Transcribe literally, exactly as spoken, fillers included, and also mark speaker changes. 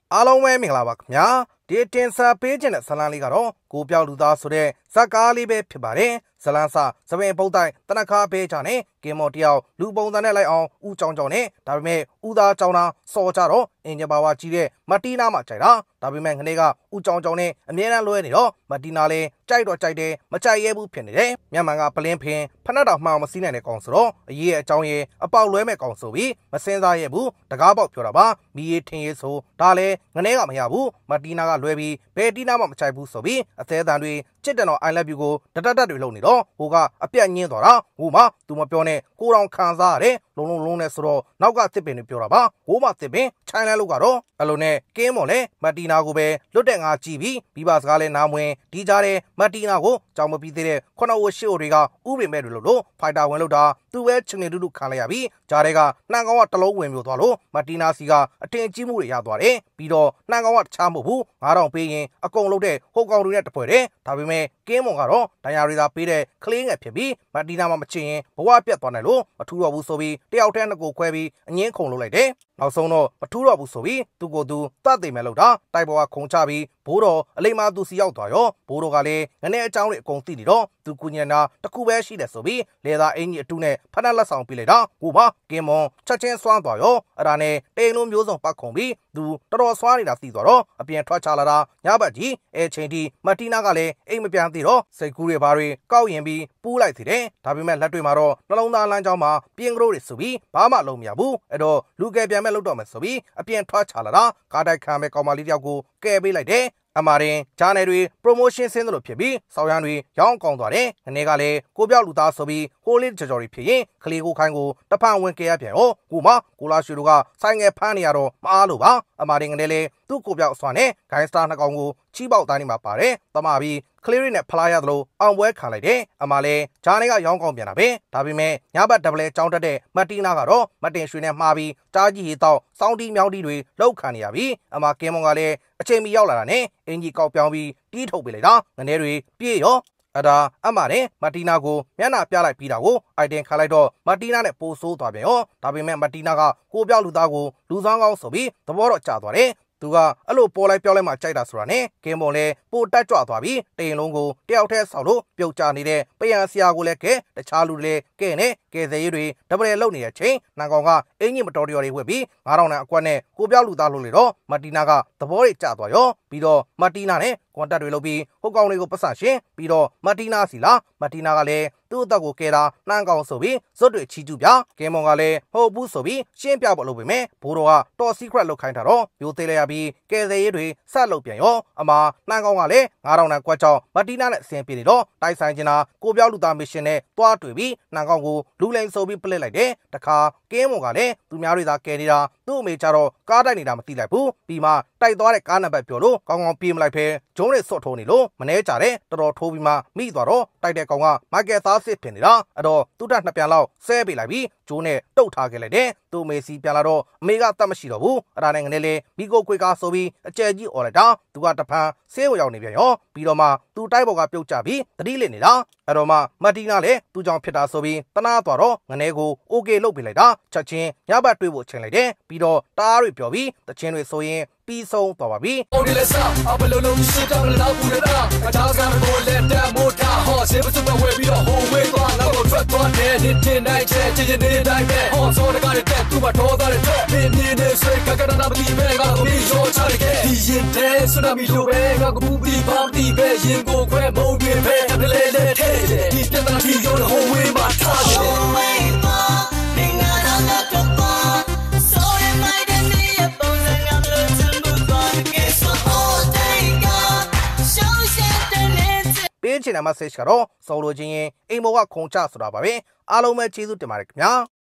Speaker 1: အားလုံးပဲမင်္ဂလာပါခင်ဗျာဒီတင်ဆက်ပေးခြင်းတဲ့ဇလန်းလေးကတော့ကိုပြောက်လူသားဆိုတဲ့ဇက်ကားလေးပဲဖြစ်ပါတယ်ဇလန်းစာသပင်ပုတ်တိုင်းတနခါပေးချနဲ့ကင်မော်တယောက်လူပုံစံနဲ့လိုက်အောင်ဦးကြောင်ကြောင်နဲ့ဒါပေမဲ့ဦးသားကြောင်တာစော်ကြတော့အင်ဂျင်ပါဝါကြီးတဲ့မတီနာမှာကြိုက်တာဒါပေမဲ့ငနေ့ကဦးကြောင်ကြောင်နဲ့အမြဲတမ်းလွဲနေတော့မတီနာလည်းကြိုက်တော့ကြိုက်တယ်မကြိုက်ရဲဘူးဖြစ်နေတယ်မြန်မာကပလင်းဖင်ဖနက်တော်မှောင်မစီးနိုင်တဲ့ကောင်ဆိုတော့အရေးရဲ့အကြောင်းရဲ့အပေါက်လွဲမဲ့ကောင်ဆိုပြီးမစင်းစားရဲဘူးတကားပေါက်ပြောတာပါမီးရထင်းရဲဆိုဒါလည်းငနေ့ကမရဘူးမတီနာကလွဲပြီးဘယ်တီနာမှမကြိုက်ဘူးဆိုပြီးအသေးအံတွေချစ်တယ်တော့ I love you ကိုတတတ်တွေလုံနေတော့ဟိုကအပြတ်ညင်းသွားတာဟိုမှသူမပြောနဲ့ကိုတောင်ခံစားရတယ်လုံလုံလုံးနဲ့ဆိုတော့နောက်ကတစ်ပင်တွေပြောတာပါဟိုမှတစ်ပင်ချိုင်းလဲလို့ကတော့အလိုနဲ့ကင်းမော်လဲမတီနာကိုပဲလွတ်တဲ့ငါကြည့်ပြီးပြီးပါစကားလဲနားမဝင်ဒီကြားတဲ့မတီနာကိုကြောင်မပြီးသေးတဲ့ခုနဝရှစ်အိုတွေကဥပရိမဲ့တွေလို့လို့ဖိုက်တာဝင်လို့တာသူပဲချင်းနေတူတူခံလိုက်ရပြီးကြားတဲ့ကနှံကောင်ကတလုံးဝင်မျိုးသွားလို့မတီနာစီကအတင်ကြီးမှုတွေရသွားတယ်ပြီးတော့နှံကောင်ကတခြားမဟုတ်ဘူးငါးတောင်ပေးရင်အကုန်လုံးတဲ့ဟိုကောင်တွေနဲ့တပွဲတယ်ဒါပေမဲ့ကင်းမော်ကတော့ဒဏ်ရာတွေသာပေးတဲ့ကလေးငယ်ဖြစ်ပြီးမတီနာမှမချင်ရင်ဘဝပြတ်သွားနိုင်လို့မထူတော့ဘူးဆိုပြီးတယောက်တည်းနှစ်ကိုခွဲပြီးအငင်းခုန်လုပ်လိုက်တယ်နောက်ဆုံးတော့မထူတော့ဘူးဆိုပြီးသူ့ကိုယ်သူတတ်သိမဲ့လို့တာတိုက်ပေါ်ကခုံချပြီးဘိုးတော်အလိမ္မာသူစီရောက်သွားရောဘိုးတော်ကလည်းငနဲ့အကြောင်းတွေအကုန်သိနေတော့သူကုညံတာတခုပဲရှိတယ်ဆိုပြီးလေသာအင်ကြီးအတူနဲ့ဖက်နှက်လက်ဆောင်ပြလိုက်တာဟိုမှာကင်မွန်ချက်ချင်းစွမ်းသွားရောအဲ့ဒါနဲ့တိန်လုံးမျိုးစုံပတ်ခုံပြီးသူတော်တော်စွမ်းနေတာသိသွားတော့အပြင်ထွက်ချလာတာညဘက်ကြီးအဲချိန်ထိမတီနာကလည်းအိမ်မပြန်သေးတော့စိတ်ကူးတွေဘာတွေကောက်ရင်ပြီးပူးလိုက်သေးတယ်ဒါပေမဲ့လက်တွေမှာတော့နှလုံးသားလမ်းကြောင်းမှာပြင်းကလေးတွေဆိုပြီးဘာမှလုံးမရဘူးအဲ့တော့လူကယ်ပြန်မဲ့လုပ်တော့မယ်ဆိုပြီးအပြင်ထွက်ချလာတာကားတိုက်ခံမဲ့ကောင်မလေးတယောက်ကိုကယ်ပေးလိုက်တယ်အမာရင်ဂျာနယ်တွေ promotion ဆင်းသလိုဖြစ်ပြီးစောင်းရန်တွေရောင်းကောင်းသွားတယ်။ငနေ့ကလည်းကိုပြောက်လူသားဆိုပြီးဟိုးလေးကြော်ကြော်တွေဖြစ်ရင်ကလေးကိုခိုင်းကိုတဖန်ဝင်ကြရပြန်ရောကိုမကိုလာရွှေတို့ကဆိုင်ငယ်ဖမ်းနေရတော့မအားလို့ပါအမာရင်ငနေ့လေသူ့ကိုပြောက်အစွာနဲ့ဂိုင်းစတာနှစ်ကောင်ကိုချီးပေါက်တိုင်းနေမှာပါတယ်။တမပြီးကလေးတွေနဲ့ဖလားရသလိုအောင်ပွဲခံလိုက်တယ်။အမာလည်းဂျာနယ်ကရောင်းကောင်းပြန်တာပဲ။ဒါပေမဲ့ညဘက်ဒဗလဲကြောင်းတက်တဲ့မတီနာကတော့မတင်ရွှေနဲ့မှားပြီးကြားကြီးရီတော့စောင်းတီမြောင်းတီတွေလောက်ခံနေရပြီ။အမာကင်းမွန်ကလည်းအချိန်မီရောက်လာတာနဲ့အင်ကြီးကောက်ပြောင်းပြီးတီးထုတ်ပေးလိုက်တာငနေတွေပြေးရောအဒါအမှနဲ့မတီနာကိုမျက်နှာပြလိုက်ပြီးတာကိုအိုက်တင်ခါလိုက်တော့မတီနာနဲ့ပိုဆိုးသွားပြန်ရောဒါပေမဲ့မတီနာကကိုပြောက်လူသားကိုလူဆောင်ကောင်းဆိုပြီးသဘောတော့ကျသွားတယ်သူကအဲ့လိုပေါ်လိုက်ပြောလိုက်မှကြိုက်တာဆိုတာနဲ့ကင်းမွန်လဲပိုတက်ကြွသွားပြီးတိန်လုံးကိုတယောက်တည်းဆောက်လို့ပြုတ်ကျနေတဲ့ပယံဆရာကိုလည်းကဲတခြားလူတွေလည်းကဲနဲ့ကဲစရေးတွေဒပယ်လုံနေတဲ့ချိန်နန်ကောင်ကအင်းကြီးမတော်တရော်တွေဝက်ပြီးငါးတောင်နဲ့အကွက်နဲ့ကိုပြောက်လူသားလို့လေတော့မတီနာကသဘောတွေကျသွားရောပြီးတော့မတီနာနဲ့ကွန်တက်တွေလုပ်ပြီးဟိုကောင်တွေကိုပတ်စရှင်ပြီးတော့မတီနာစီလာမတီနာကလည်းသူ့အသက်ကိုကဲတာနှမ်းကောင်ဆိုပြီးဇွတ်တွေချီကျူးပြကဲမွန်ကလည်းဟိုဘူးဆိုပြီးရှင်းပြဖို့လုပ်ပေမဲ့ဘိုးတော်ကတော်စီခရက်လုပ်ခိုင်းတာတော့မျိုးသေးလိုက်ရပြီးကဲစရေးတွေဆက်လုပ်ပြန်ရောအမာနှမ်းကောင်ကလည်းငါးတောင်နဲ့ကွက်ကြောင်မတီနာနဲ့အစင်ပြေနေတော့တိုက်ဆိုင်ချင်တာကိုပြောက်လူသားမစ်ရှင်နဲ့တွားတွေ့ပြီးနှမ်းကောင်ကိုလူလိန်ဆိုပြီးပလစ်လိုက်တယ်တခါကင်းမွန်ကလည်းသူများတွေသာကဲနေတာသူ့အမေကြတော့ကားတိုက်နေတာမသိလိုက်ဘူးပြီးမှတိုက်သွားတဲ့ကားနံပါတ်ပြောလို့ကောင်းကောင်းပြေးမလိုက်ဖဲဂျုံးတွေစွတ်ထိုးနေလို့မနှဲကြတဲ့တော်တော်ထိုးပြီးမှမိသွားတော့တိုက်တဲ့ကောင်ကမိုက်ကယ်သားစစ်ဖြစ်နေတာအဲ့တော့သူ့တက်နှစ်ပြန်လောက်ဆဲပေးလိုက်ပြီးဂျိုးနဲ့တုတ်ထားခဲ့လိုက်တယ်သူ့အမေစီပြန်လာတော့အမေကတတ်မရှိတော့ဘူးအဲ့ဒါနဲ့ငနေလေမိကိုခွေကားဆိုပြီးအကျဲကြီးអော်လိုက်တာသူကတဖန်ဆေးဝရောက်နေပြန်ရောပြီးတော့မှသူ့တိုက်ပေါ်ကပြုတ်ကျပြီးတတိလစ်နေတာအဲ့တော့မှမတီနာလည်းသူ့ကြောင့်ဖြစ်တာဆိုပြီးတနာသွားတော့ငနေကိုโอเคလုပ်ပေးလိုက်တာချက်ချင်းညဘက်တွေးဖို့ချိန်လိုက်တယ်ပြီးတော့တားတွေပြောပြီးတချင်းတွေဆိုရင်ပြီးဆုံးသွားပါပြီ။အိုဒီလက်စားအဘလုံးလုံးရှိတော့လောက်ဘူးလား။အချားစကားကိုလက်တက်မို့တာဟောဆေးပစုံဝဲပြီးတော့ဟိုဝဲသွားနောက်တော့ထွက်သွားတယ်ဒီတင်နိုင်ချဲချင်းချင်းနေတိုင်းပဲဟောစောတကားတဲ့သူ့မထောသားတဲ့ပြင်းပြင်းနဲ့ဆွေကကရနာမတိမဲကဘီရောချလိုက်ခဲ့ဒီရင်တဲ့ဆနာမီလိုပဲကကပူပြီးပေါင်းတီးပဲရင်ကိုခွဲမုံတွေပဲတလဲလဲထဲဒီပြဿနာကြီးရောဟိုဝဲမှာထားတယ်ပေးချင်တဲ့ message ကတော့စော်လိုချင်းရင်အိမ်မောကခုံချဆိုတာပါပဲအားလုံးပဲကျေးဇူးတင်ပါတယ်ခင်ဗျာ